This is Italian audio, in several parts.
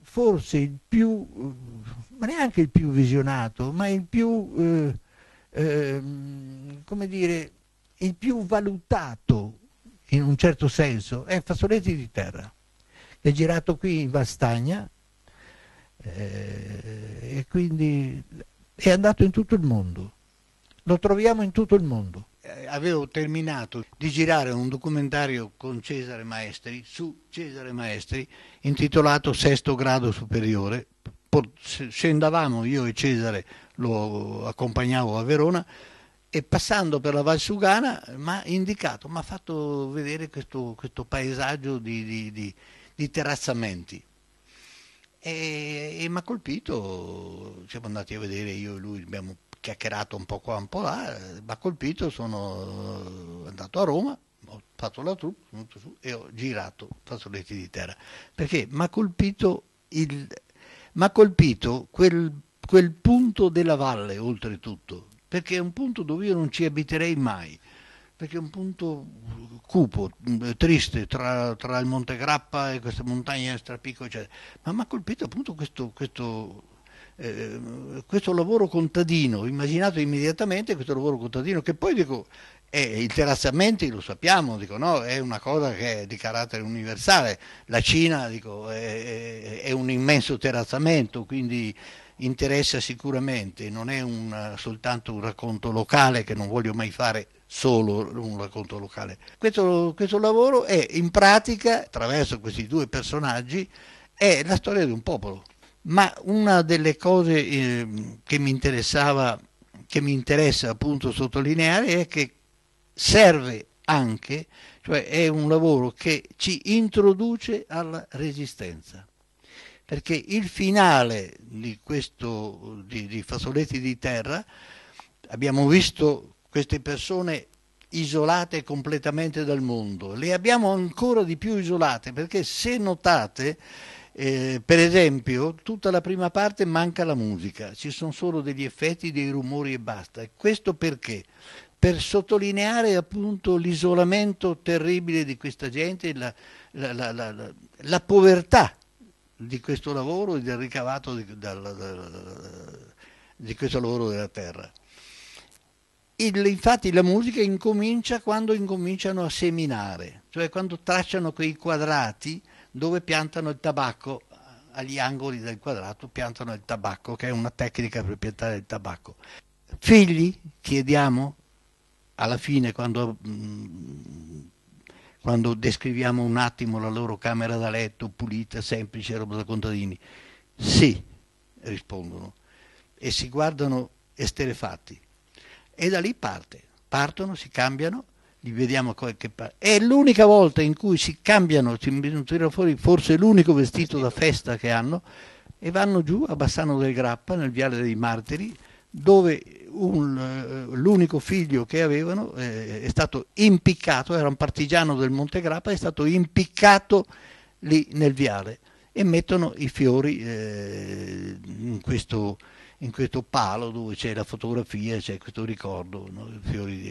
forse il più, ma neanche il più visionato, ma il più, come dire, il più valutato in un certo senso è Fazzoletti di terra. È girato qui in Vastagna e quindi è andato in tutto il mondo. Lo troviamo in tutto il mondo. Avevo terminato di girare un documentario con Cesare Maestri su Cesare Maestri intitolato Sesto grado superiore. Se andavamo io e Cesare lo accompagnavo a Verona e passando per la Valsugana mi ha indicato, mi ha fatto vedere questo paesaggio di terrazzamenti e mi ha colpito, siamo andati a vedere io e lui, abbiamo chiacchierato un po' qua, un po' là, mi ha colpito, sono andato a Roma, ho fatto la troupe, sono venuto su e ho girato Fazzoletti di terra, perché m'ha colpito quel punto della valle, oltretutto, perché è un punto dove io non ci abiterei mai, perché è un punto cupo, triste, tra il Monte Grappa e queste montagne strapiccole, eccetera. Ma mi ha colpito appunto questo lavoro contadino, immaginato immediatamente questo lavoro contadino, che poi dico, i terrazzamenti lo sappiamo, dico, no, è una cosa che è di carattere universale. La Cina dico, è un immenso terrazzamento, quindi interessa sicuramente, non è soltanto un racconto locale che non voglio mai fare solo un racconto locale. Questo lavoro è in pratica, attraverso questi due personaggi, è la storia di un popolo. Ma una delle cose che mi interessa appunto sottolineare è che serve anche, cioè è un lavoro che ci introduce alla resistenza. Perché il finale di Fazzoletti di terra, abbiamo visto queste persone isolate completamente dal mondo, le abbiamo ancora di più isolate perché se notate, per esempio, tutta la prima parte manca la musica, ci sono solo degli effetti, dei rumori e basta. E questo perché? Per sottolineare appunto l'isolamento terribile di questa gente, la povertà di questo lavoro e del ricavato di questo lavoro della terra. Infatti la musica incomincia quando incominciano a seminare, cioè quando tracciano quei quadrati dove piantano il tabacco, agli angoli del quadrato piantano il tabacco, che è una tecnica per piantare il tabacco. Figli, chiediamo, alla fine quando descriviamo un attimo la loro camera da letto pulita, semplice, roba da contadini, sì, rispondono, e si guardano esterefatti. E da lì partono, si cambiano, li vediamo qualche parte. È l'unica volta in cui si cambiano, si tirano fuori forse l'unico vestito da festa che hanno e vanno giù a Bassano del Grappa, nel Viale dei Martiri, dove l'unico figlio che avevano è stato impiccato, era un partigiano del Monte Grappa, è stato impiccato lì nel viale e mettono i fiori in questo palo dove c'è la fotografia, c'è questo ricordo, no? I fiori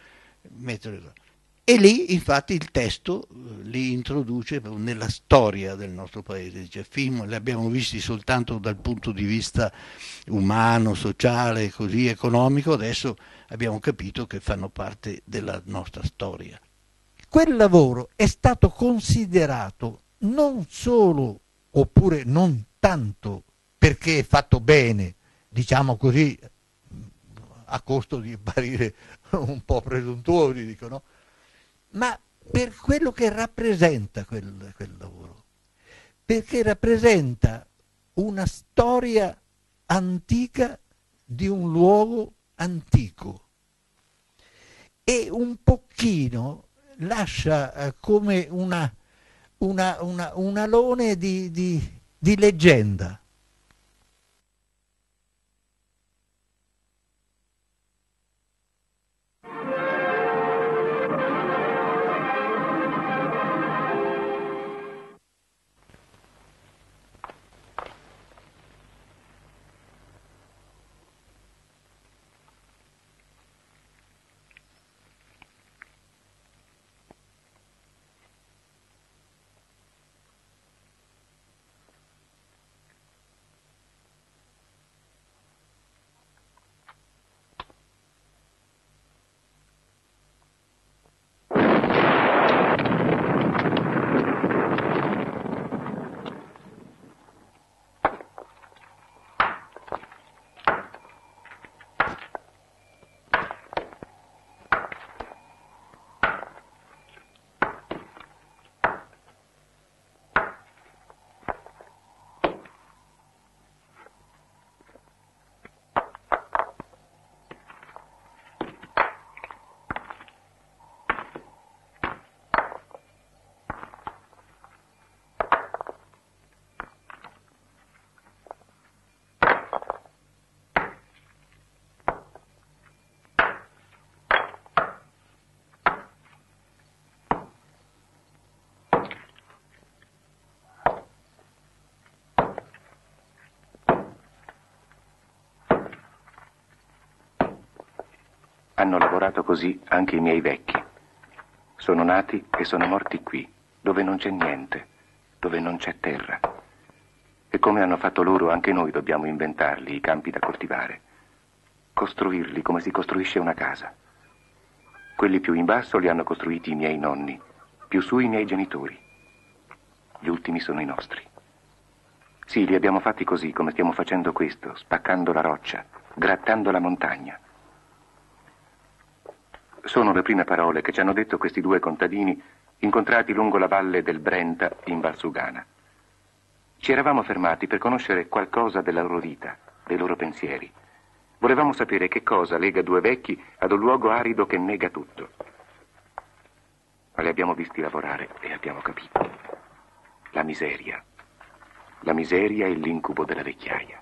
e lì infatti il testo li introduce nella storia del nostro paese, dice film li abbiamo visti soltanto dal punto di vista umano, sociale, così economico, adesso abbiamo capito che fanno parte della nostra storia. Quel lavoro è stato considerato non solo, oppure non tanto, perché è fatto bene, diciamo così, a costo di apparire un po' presuntuosi, dicono, ma per quello che rappresenta quel lavoro, perché rappresenta una storia antica di un luogo antico e un pochino lascia come un alone di leggenda. Hanno lavorato così anche i miei vecchi. Sono nati e sono morti qui, dove non c'è niente, dove non c'è terra. E come hanno fatto loro, anche noi dobbiamo inventarli, i campi da coltivare. Costruirli come si costruisce una casa. Quelli più in basso li hanno costruiti i miei nonni, più su i miei genitori. Gli ultimi sono i nostri. Sì, li abbiamo fatti così, come stiamo facendo questo, spaccando la roccia, grattando la montagna. Sono le prime parole che ci hanno detto questi due contadini incontrati lungo la valle del Brenta in Valsugana. Ci eravamo fermati per conoscere qualcosa della loro vita, dei loro pensieri. Volevamo sapere che cosa lega due vecchi ad un luogo arido che nega tutto. Ma li abbiamo visti lavorare e abbiamo capito. La miseria. La miseria è l'incubo della vecchiaia.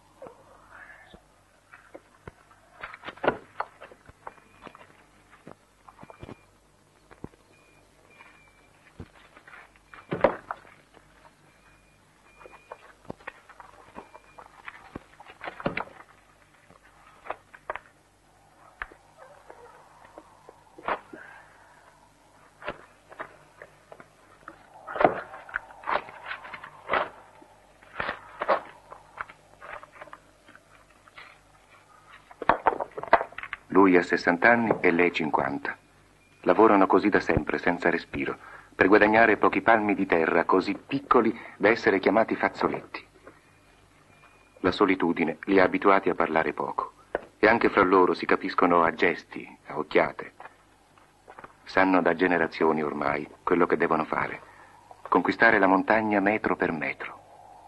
Lui ha 60 anni e lei 50. Lavorano così da sempre, senza respiro, per guadagnare pochi palmi di terra così piccoli da essere chiamati fazzoletti. La solitudine li ha abituati a parlare poco e anche fra loro si capiscono a gesti, a occhiate. Sanno da generazioni ormai quello che devono fare: conquistare la montagna metro per metro.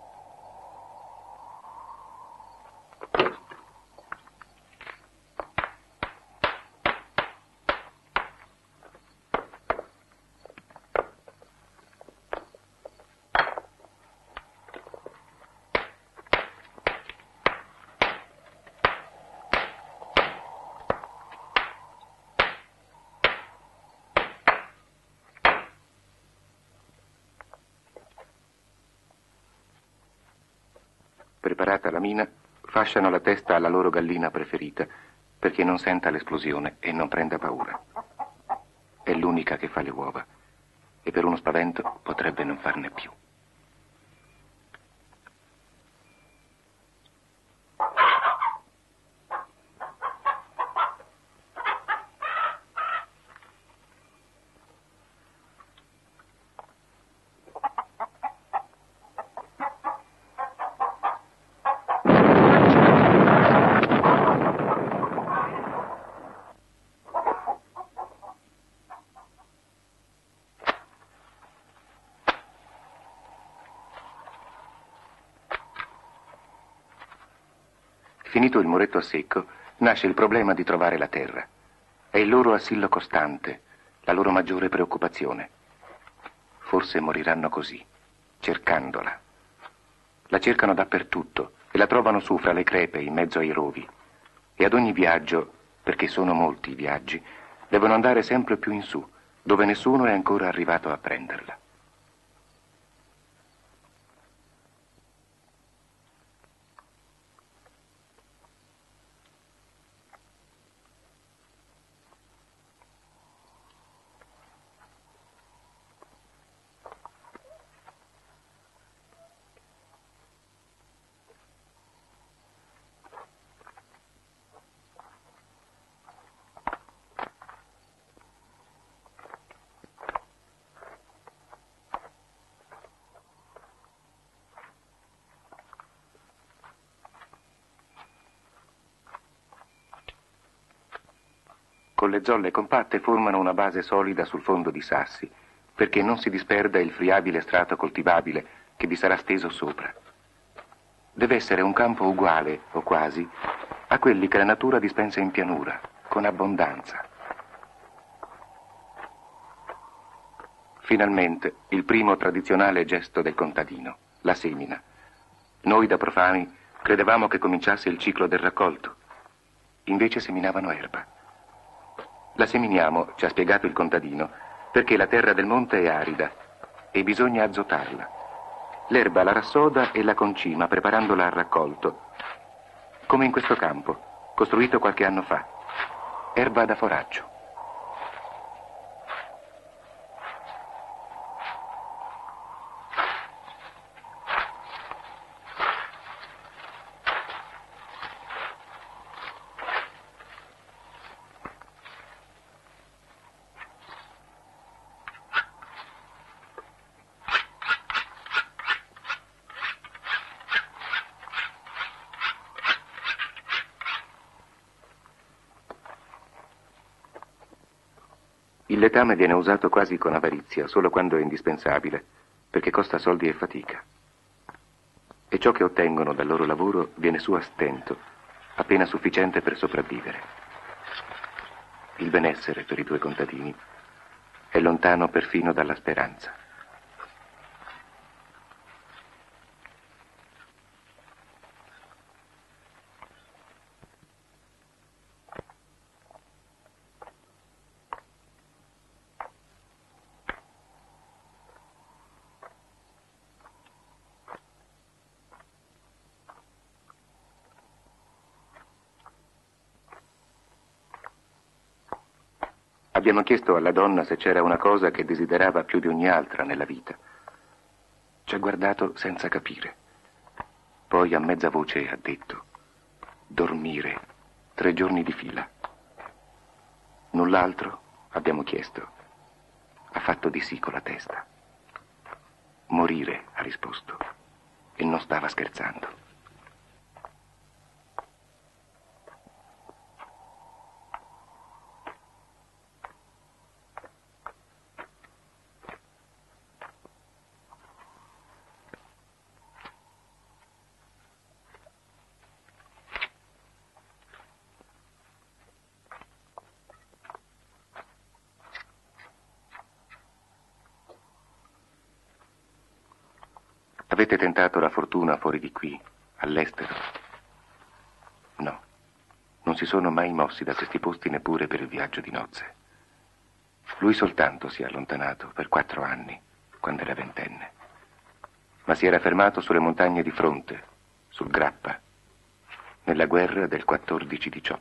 Preparata la mina, fasciano la testa alla loro gallina preferita perché non senta l'esplosione e non prenda paura. È l'unica che fa le uova e per uno spavento potrebbe non farne più. Finito il muretto a secco, nasce il problema di trovare la terra. È il loro assillo costante, la loro maggiore preoccupazione. Forse moriranno così, cercandola. La cercano dappertutto e la trovano su fra le crepe, in mezzo ai rovi. E ad ogni viaggio, perché sono molti i viaggi, devono andare sempre più in su, dove nessuno è ancora arrivato a prenderla. Con le zolle compatte formano una base solida sul fondo di sassi, perché non si disperda il friabile strato coltivabile che vi sarà steso sopra. Deve essere un campo uguale, o quasi, a quelli che la natura dispensa in pianura, con abbondanza. Finalmente, il primo tradizionale gesto del contadino, la semina. Noi da profani credevamo che cominciasse il ciclo del raccolto. Invece seminavano erba. La seminiamo, ci ha spiegato il contadino, perché la terra del monte è arida e bisogna azzotarla. L'erba la rassoda e la concima, preparandola al raccolto, come in questo campo, costruito qualche anno fa. erba da foraggio. Il letame viene usato quasi con avarizia, solo quando è indispensabile, perché costa soldi e fatica. E ciò che ottengono dal loro lavoro viene su a stento, appena sufficiente per sopravvivere. Il benessere per i due contadini è lontano perfino dalla speranza. Abbiamo chiesto alla donna se c'era una cosa che desiderava più di ogni altra nella vita. Ci ha guardato senza capire. Poi a mezza voce ha detto: dormire 3 giorni di fila. Null'altro abbiamo chiesto. Ha fatto di sì con la testa. Morire, ha risposto. E non stava scherzando. Avete tentato la fortuna fuori di qui, all'estero? No, non si sono mai mossi da questi posti neppure per il viaggio di nozze. Lui soltanto si è allontanato per 4 anni, quando era 20enne. Ma si era fermato sulle montagne di fronte, sul Grappa, nella guerra del 14-18.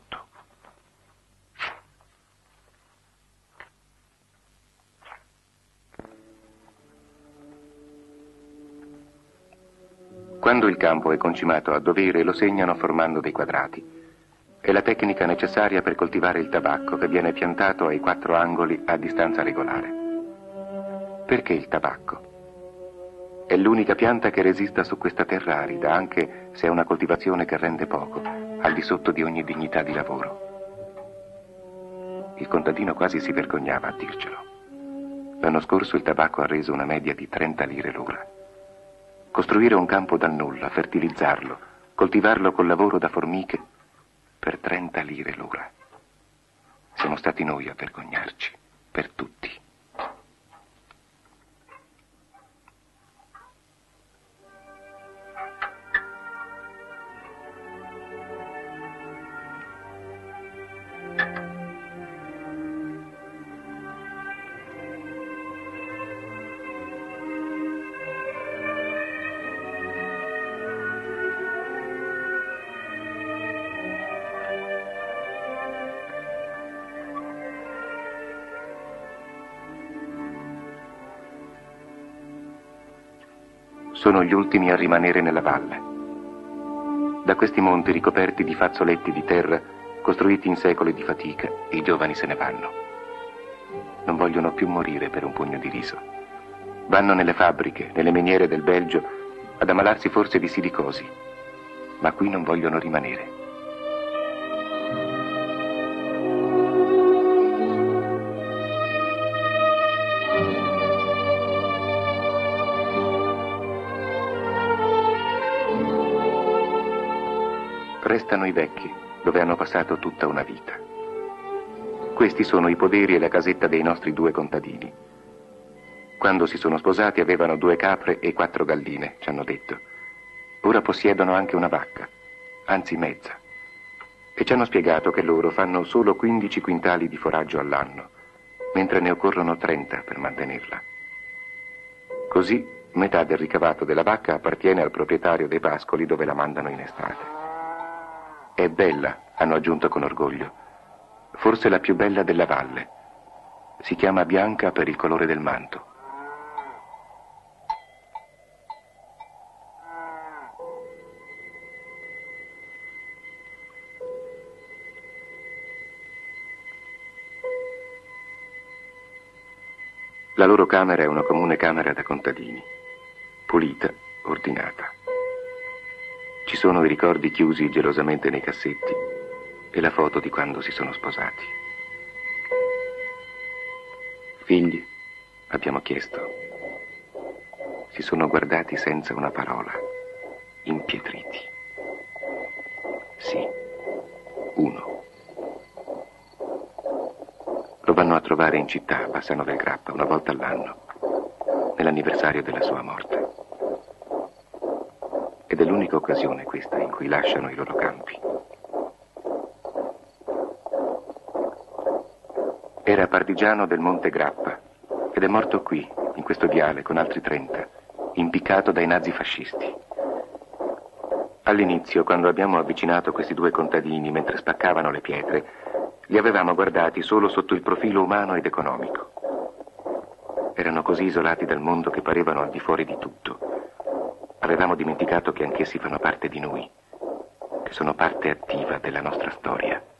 Quando il campo è concimato a dovere lo segnano formando dei quadrati. È la tecnica necessaria per coltivare il tabacco che viene piantato ai 4 angoli a distanza regolare. Perché il tabacco? È l'unica pianta che resista su questa terra arida, anche se è una coltivazione che rende poco, al di sotto di ogni dignità di lavoro. Il contadino quasi si vergognava a dircelo. L'anno scorso il tabacco ha reso una media di 30 lire l'ora. Costruire un campo dal nulla, fertilizzarlo, coltivarlo col lavoro da formiche per 30 lire l'ora. Siamo stati noi a vergognarci, per tutti. Sono gli ultimi a rimanere nella valle. Da questi monti ricoperti di fazzoletti di terra, costruiti in secoli di fatica, i giovani se ne vanno. Non vogliono più morire per un pugno di riso. Vanno nelle fabbriche, nelle miniere del Belgio, ad ammalarsi forse di silicosi, ma qui non vogliono rimanere. Restano i vecchi, dove hanno passato tutta una vita. Questi sono i poderi e la casetta dei nostri 2 contadini. Quando si sono sposati avevano 2 capre e 4 galline, ci hanno detto. Ora possiedono anche una vacca, anzi mezza. E ci hanno spiegato che loro fanno solo 15 quintali di foraggio all'anno, mentre ne occorrono 30 per mantenerla. Così metà del ricavato della vacca appartiene al proprietario dei pascoli dove la mandano in estate. È bella, hanno aggiunto con orgoglio. forse la più bella della valle. Si chiama Bianca per il colore del manto. La loro camera è una comune camera da contadini, pulita, ordinata. Ci sono i ricordi chiusi gelosamente nei cassetti e la foto di quando si sono sposati. Figli, abbiamo chiesto. Si sono guardati senza una parola, impietriti. Sì, uno. Lo vanno a trovare in città, a Bassano del Grappa, una volta all'anno, nell'anniversario della sua morte. Ed è l'unica occasione questa in cui lasciano i loro campi. Era partigiano del Monte Grappa ed è morto qui, in questo viale, con altri 30, impiccato dai nazifascisti. All'inizio, quando abbiamo avvicinato questi due contadini mentre spaccavano le pietre, li avevamo guardati solo sotto il profilo umano ed economico. Erano così isolati dal mondo che parevano al di fuori di tutto. Avevamo dimenticato che anch'essi fanno parte di noi, che sono parte attiva della nostra storia.